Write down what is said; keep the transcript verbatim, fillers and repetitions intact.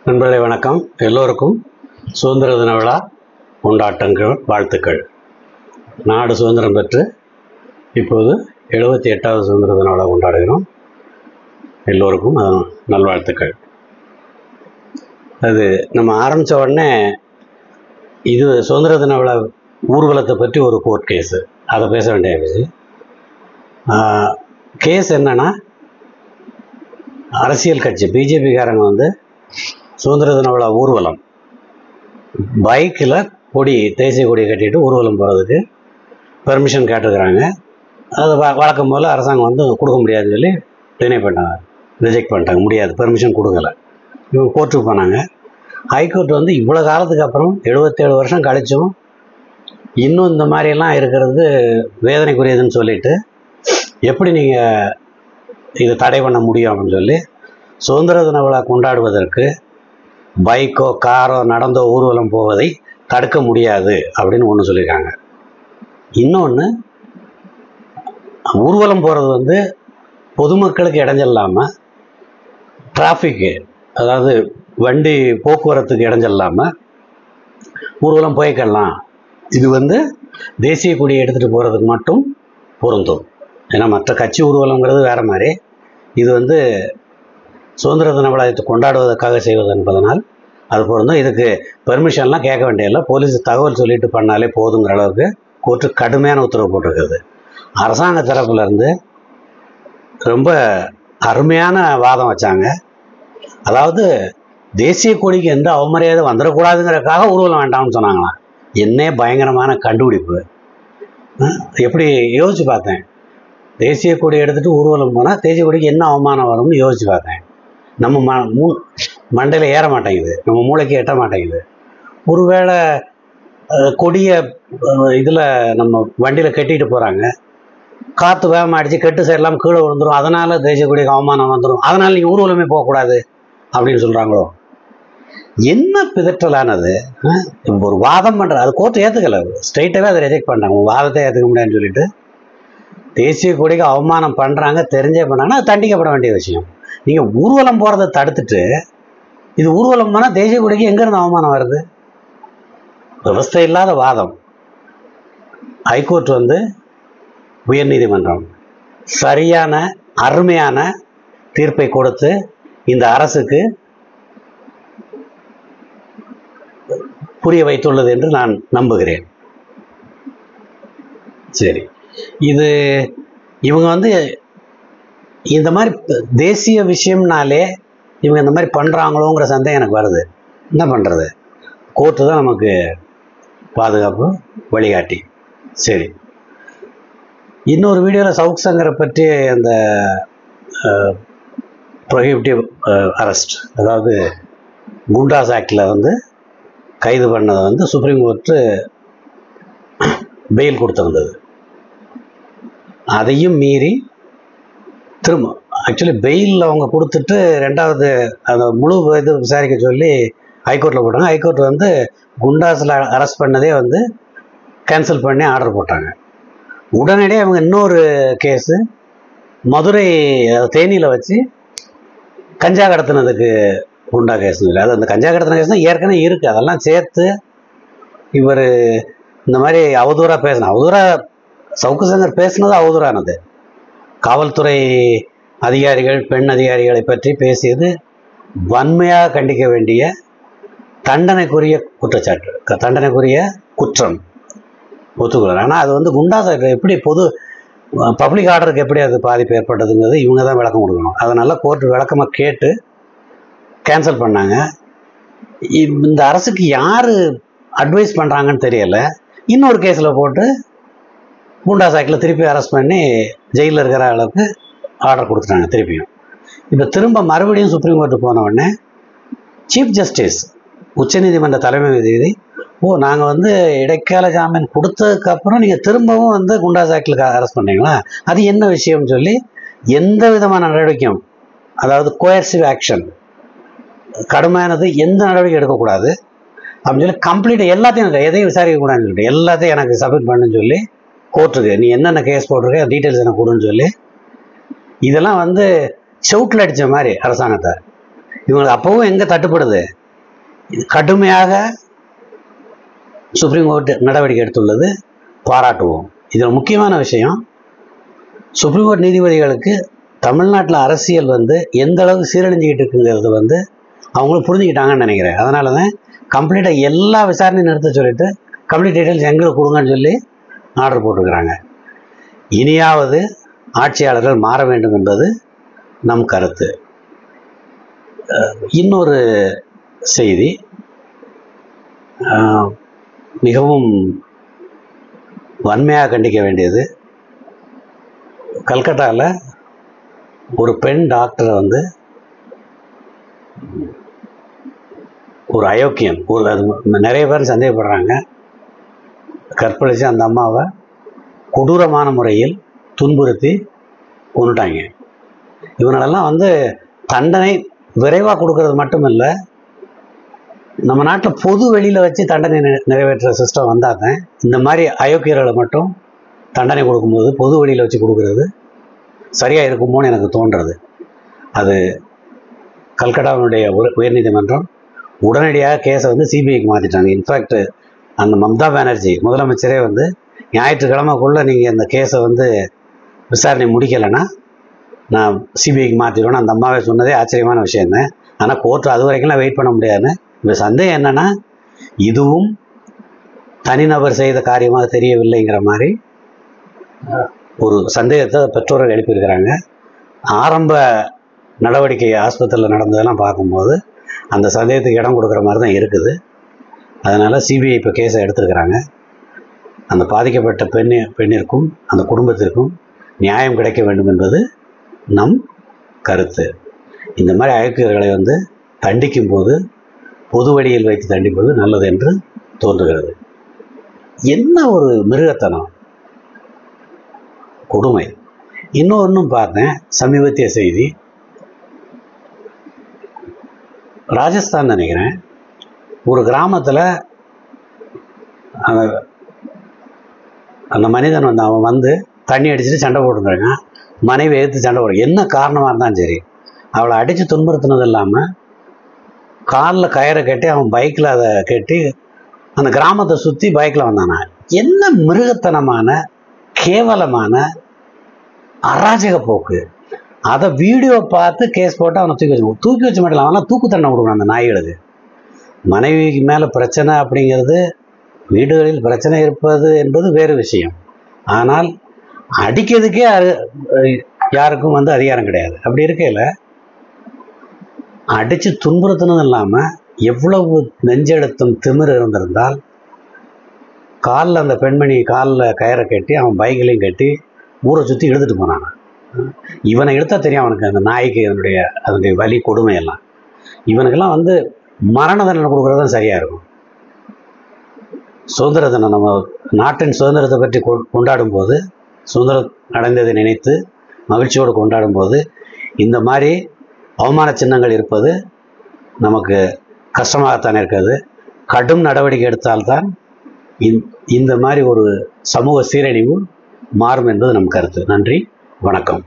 நண்பர்களே வணக்கம். எல்லோருக்கும் சுதந்திர தின விழா கொண்டாட்டங்கள், வாழ்த்துக்கள். நாடு சுதந்திரம் பெற்று இப்போது எழுபத்தி எட்டாவது சுதந்திர தின விழா கொண்டாடுகிறோம். எல்லோருக்கும் நல்வாழ்த்துக்கள். அது நம்ம ஆரம்பித்த உடனே இது சுதந்திர தின விழா ஊர்வலத்தை பற்றி ஒரு கோர்ட் கேஸு, அதை பேச வேண்டிய கேஸ் என்னன்னா, அரசியல் கட்சி பிஜேபிக்காரங்க வந்து சுதந்திர தின விழா ஊர்வலம் பைக்கில் கொடி, தேசிய கொடியை கட்டிட்டு ஊர்வலம் போகிறதுக்கு பெர்மிஷன் கேட்டுருக்குறாங்க. அது வ வழக்கம் போல் அரசாங்கம் வந்து கொடுக்க முடியாதுன்னு சொல்லி டினை பண்ணிட்டாங்க, ரிஜெக்ட் பண்ணிட்டாங்க, முடியாது, பெர்மிஷன் கொடுக்கல. இவங்க கோர்ட்டுக்கு போனாங்க. ஹைகோர்ட் வந்து இவ்வளோ காலத்துக்கு அப்புறம் எழுபத்தேழு வருஷம் கழிச்சும் இன்னும் இந்த மாதிரியெல்லாம் இருக்கிறது வேதனைக்குரியதுன்னு சொல்லிட்டு, எப்படி நீங்கள் இதை தடை பண்ண முடியும் அப்படின்னு சொல்லி சுதந்திர தின விழா கொண்டாடுவதற்கு பைக்கோ காரோ நடந்தோ ஊர்வலம் போவதை தடுக்க முடியாது அப்படின்னு ஒன்று சொல்லியிருக்காங்க. இன்னொன்று, ஊர்வலம் போகிறது வந்து பொதுமக்களுக்கு இடைஞ்சல்லாமல், டிராஃபிக்கு அதாவது வண்டி போக்குவரத்துக்கு இடைஞ்சல்லாமல் ஊர்வலம் போய்க்கலாம். இது வந்து தேசிய கொடியை எடுத்துகிட்டு போகிறதுக்கு மட்டும் பொருந்தும். ஏன்னா மற்ற கட்சி ஊர்வலங்கிறது வேறு மாதிரி, இது வந்து சுதந்திர தின விழாத்தை கொண்டாடுவதற்காக செய்வது என்பதனால் அது பொருந்தும். இதுக்கு பெர்மிஷன்லாம் கேட்க வேண்டியதில்லை, போலீஸ் தகவல் சொல்லிட்டு பண்ணாலே போதுங்கிற அளவுக்கு கோர்ட்டு கடுமையான உத்தரவு போட்டிருக்குது. அரசாங்க தரப்புலேருந்து ரொம்ப அருமையான வாதம் வச்சாங்க. அதாவது தேசிய கொடிக்கு எந்த அவமரியாதை வந்துடக்கூடாதுங்கிறதுக்காக ஊர்வலம் வேண்டாம்னு சொன்னாங்களாம். என்ன பயங்கரமான கண்டுபிடிப்பு! எப்படி யோசிச்சு பார்த்தேன், தேசிய கொடி எடுத்துகிட்டு ஊர்வலம் போனால் தேசிய கொடிக்கு என்ன அவமானம் வரும்னு யோசிச்சு பார்த்தேன். நம்ம ம மூ மண்டையில் ஏற மாட்டேங்குது, நம்ம மூளைக்கு எட்ட மாட்டேங்குது. ஒருவேளை கொடியை இதில் நம்ம வண்டியில் கட்டிட்டு போகிறாங்க, காற்று வேகமாக அடித்து கெட்டு சேரலாம், கீழே விழுந்துடும், அதனால் தேசிய கொடிக்கு அவமானம் வந்துடும், அதனால் நீங்கள் ஊர்வலமே போகக்கூடாது அப்படின்னு சொல்கிறாங்களோ? என்ன பிதற்றலானது! ஒரு வாதம் பண்ணுற, அது கோர்ட்டு ஏற்றுக்கலை, ஸ்ட்ரைட்டாகவே அதை ரிஜெக்ட் பண்ணுறாங்க. உங்கள் வாதத்தை ஏற்றுக்க முடியாதுன்னு சொல்லிட்டு தேசிய கொடிக்கு அவமானம் பண்ணுறாங்க, தெரிஞ்சே பண்ணாங்கன்னா அது தண்டிக்கப்பட வேண்டிய விஷயம். நீங்கள் ஊர்வலம் போகிறத தடுத்துட்டு இது ஊர்வலம் போனால் தேசிய கொடிக்கு எங்கேருந்து அவமானம் வருது? விவஸ்தை இல்லாத வாதம். ஹைகோர்ட் வந்து உயர்நீதிமன்றம் சரியான அருமையான தீர்ப்பை கொடுத்து இந்த அரசுக்கு புரிய வைத்துள்ளது என்று நான் நம்புகிறேன். சரி, இது இவங்க வந்து இந்த மாதிரி தேசிய விஷயம்னாலே இவங்க இந்த மாதிரி பண்ணுறாங்களோங்கிற சந்தேகம் எனக்கு வருது. என்ன பண்ணுறது? கோர்ட்டு தான் நமக்கு பாதுகாப்பு வழிகாட்டி. சரி, இன்னொரு வீடியோவில் சவுக் சங்கரை பற்றி அந்த ப்ரொஹிபிட்டிவ் அரெஸ்ட், அதாவது குண்டாஸ் ஆக்டில் வந்து கைது பண்ணதை வந்து சுப்ரீம் கோர்ட்டு பெயில் கொடுத்துருந்தது. அதையும் மீறி திரும்ப ஆக்சுவலி பெயில் அவங்க கொடுத்துட்டு ரெண்டாவது அந்த முழு இது விசாரிக்க சொல்லி ஹைகோர்ட்டில் போட்டாங்க. ஹைகோர்ட் வந்து குண்டாஸில் அரெஸ்ட் பண்ணதே வந்து கேன்சல் பண்ணி ஆர்டர் போட்டாங்க. உடனடியே அவங்க இன்னொரு கேஸு மதுரை தேனியில் வச்சு கஞ்சா கடத்தினதுக்கு குண்டா கேஸ் இல்லை, அது அந்த கஞ்சா கடத்தின கேஸ் தான் ஏற்கனவே இருக்குது. அதெல்லாம் சேர்த்து இவர் இந்த மாதிரி அவதூறாக பேசின, அவதூறாக சவுக்கு சங்கர் பேசினது அவதூறானது. காவல்துறை அதிகாரிகள், பெண் அதிகாரிகளை பற்றி பேசியது வன்மையாக கண்டிக்க வேண்டிய தண்டனைக்குரிய குற்றச்சாட்டு, தண்டனைக்குரிய குற்றம், ஒத்துக்கொள்ள. ஆனால் அது வந்து குண்டாஸ் எப்படி பொது பப்ளிக் ஆர்டருக்கு எப்படி அது பாதிப்பு ஏற்பட்டதுங்கிறது இவங்க தான் விளக்கம் கொடுக்கணும். அதனால் கோர்ட்டு விளக்கமாக கேட்டு கேன்சல் பண்ணாங்க. இந்த அரசுக்கு யார் அட்வைஸ் பண்ணுறாங்கன்னு தெரியலை. இன்னொரு கேஸில் போட்டு குண்டாஸ் ஆக்டில் திருப்பி அரெஸ்ட் பண்ணி ஜெயிலில் இருக்கிற அளவுக்கு ஆர்டர் கொடுத்துட்டாங்க திருப்பியும். இப்போ திரும்ப மறுபடியும் சுப்ரீம் கோர்ட்டு போன உடனே சீஃப் ஜஸ்டிஸ், உச்சநீதிமன்ற தலைமை நீதிபதி, ஓ நாங்கள் வந்து இடைக்கால ஜாமீன் கொடுத்ததுக்கப்புறம் நீங்கள் திரும்பவும் வந்து குண்டாஸ் ஆக்டில் அரெஸ்ட் பண்ணீங்களா, அது என்ன விஷயம்னு சொல்லி எந்த விதமான நடவடிக்கையும், அதாவது கோயர்சிவ் ஆக்ஷன், கடுமையானது எந்த நடவடிக்கை எடுக்கக்கூடாது அப்படின்னு சொல்லி கம்ப்ளீட்டாக எல்லாத்தையும் எதையும் விசாரிக்கக்கூடாதுன்னு சொல்லிட்டு எல்லாத்தையும் எனக்கு சப்மிட் பண்ணுன்னு சொல்லி கோர்ட்டுக்கு நீ என்னென்ன கேஸ் போட்டிருக்க டீட்டெயில்ஸ் எனக்கு கொடுன்னு சொல்லி, இதெல்லாம் வந்து ஷவுட்டில் அடித்த மாதிரி அரசாங்கத்தை. இவங்களுக்கு அப்போவும் எங்கே தட்டுப்படுது, இது கடுமையாக சுப்ரீம் கோர்ட் நடவடிக்கை எடுத்துள்ளது, பாராட்டுவோம். இதில் முக்கியமான விஷயம், சுப்ரீம் கோர்ட் நீதிபதிகளுக்கு தமிழ்நாட்டில் அரசியல் வந்து எந்த அளவுக்கு சீரழிஞ்சிக்கிட்டு இருக்குங்கிறது வந்து அவங்களும் புரிஞ்சுக்கிட்டாங்கன்னு நினைக்கிறேன். அதனால தான் கம்ப்ளீட்டாக எல்லா விசாரணையும் நிறுத்த சொல்லிட்டு கம்ப்ளீட் டீட்டெயில்ஸ் எங்களுக்கு கொடுங்கன்னு சொல்லி ஆர்டர் போட்டிருக்கிறாங்க. இனியாவது ஆட்சியாளர்கள் மாற வேண்டும் என்பது நம் கருத்து. இன்னொரு செய்தி, மிகவும் வன்மையாக கண்டிக்க வேண்டியது, கல்கட்டாவில் ஒரு பெண் டாக்டரை வந்து ஒரு அயோக்கியன், ஒரு அது நிறைய பேர் சந்தேகப்படுறாங்க, கற்பழித்து அந்த அம்மாவை கொடூரமான முறையில் துன்புறுத்தி கொண்டுட்டாங்க. இவங்களெல்லாம் வந்து தண்டனை விரைவாக கொடுக்கறது மட்டும் இல்லை, நம்ம நாட்டில் பொது வெளியில் வச்சு தண்டனை நிறைவேற்றுற சிஸ்டம் வந்தால் தான் இந்த மாதிரி அயோக்கியர்களை மட்டும் தண்டனை கொடுக்கும்போது பொது வெளியில் வச்சு கொடுக்குறது சரியாக இருக்குமோன்னு எனக்கு தோன்றுறது. அது கல்கட்டாவினுடைய உயர்நீதிமன்றம் உடனடியாக கேஸை வந்து சிபிஐக்கு மாற்றிட்டாங்க. இன்ஃபேக்ட் அந்த மம்தா பானர்ஜி முதலமைச்சரே வந்து ஞாயிற்றுக்கிழமைக்குள்ளே நீங்கள் இந்த கேஸை வந்து விசாரணை முடிக்கலைன்னா நான் சிபிஐக்கு மாற்றிடுவேன்னு அந்த அம்மாவே சொன்னதே ஆச்சரியமான விஷயம் தான். ஆனால் கோர்ட்டு அது வரைக்கும்லாம் வெயிட் பண்ண முடியாதுன்னு. இப்போ சந்தேகம் என்னென்னா, இதுவும் தனிநபர் செய்த காரியமாக தெரியவில்லைங்கிற மாதிரி ஒரு சந்தேகத்தை பெற்றோர்கள் எழுப்பியிருக்கிறாங்க. ஆரம்ப நடவடிக்கை ஆஸ்பத்திரியில் நடந்ததெல்லாம் பார்க்கும்போது அந்த சந்தேகத்துக்கு இடம் கொடுக்குற மாதிரி தான் இருக்குது. அதனால் சிபிஐ இப்போ கேஸை எடுத்துருக்கிறாங்க. அந்த பாதிக்கப்பட்ட பெண்ணி பெண்ணிற்கும் அந்த குடும்பத்திற்கும் நியாயம் கிடைக்க வேண்டும் என்பது நம் கருத்து. இந்த மாதிரி அயோக்கியர்களை வந்து தண்டிக்கும் போது பொது வழியில் வைத்து தண்டிப்பது நல்லது என்று தோன்றுகிறது. என்ன ஒரு மிருகத்தனம், கொடுமை. இன்னொன்றும் பார்த்தேன், சமீபத்திய செய்தி, ராஜஸ்தான் நினைக்கிறேன், ஒரு கிராமத்தில் அந்த அந்த மனிதன் வந்து அவன் வந்து தண்ணி அடிச்சுட்டு சண்டை போட்டுருக்காங்க. மனைவி எடுத்து சண்டை போடு, என்ன காரணமாக இருந்தாலும் சரி, அவளை அடித்து துன்புறுத்தினது இல்லாமல் காலில் கயிறை கட்டி அவன் பைக்கில் அதை கட்டி அந்த கிராமத்தை சுற்றி பைக்கில் வந்தானா. என்ன மிருகத்தனமான கேவலமான அராஜக போக்கு. அதை வீடியோ பார்த்து கேஸ் போட்டு அவனை தூக்கி வச்சு தூக்கி வச்சு மட்டும் இல்லை, அவனால் தூக்கு தண்டனை கொடுக்கணும் அந்த நாய்களுக்கு. மனைவிக்கு மேலே பிரச்சனை அப்படிங்கிறது, வீடுகளில் பிரச்சனை இருப்பது என்பது வேறு விஷயம். ஆனால் அடிக்கிறதுக்கே யாருக்கும் வந்து அதிகாரம் கிடையாது. அப்படி இருக்கையில் அடித்து துன்புறுத்தினதும் இல்லாமல் எவ்வளவு நெஞ்செழுத்தம் திமிர் இருந்திருந்தால் காலில் அந்த பெண்மணி காலில் கயிறை கட்டி அவன் பைக்கிலையும் கட்டி ஊரை சுற்றி இழுத்துட்டு போனான். இவனை இழுத்தா தெரியும் அவனுக்கு அந்த நாய்க்கு அதனுடைய அதனுடைய வலி கொடுமையெல்லாம். இவனுக்கெல்லாம் வந்து மரண தண்டனை கொடுக்குறது தான் சரியாக இருக்கும். சுதந்திர தினம், நம்ம நாட்டின் சுதந்திரத்தை பற்றி கொண்டாடும் போது, சுதந்திரம் அடைந்ததை நினைத்து மகிழ்ச்சியோடு கொண்டாடும் போது இந்த மாதிரி அவமான சின்னங்கள் இருப்பது நமக்கு கஷ்டமாகத்தான் இருக்கிறது. கடும் நடவடிக்கை எடுத்தால்தான் இந்த மாதிரி ஒரு சமூக சீரழிவு மாறும் என்பது நம் கருத்து. நன்றி, வணக்கம்.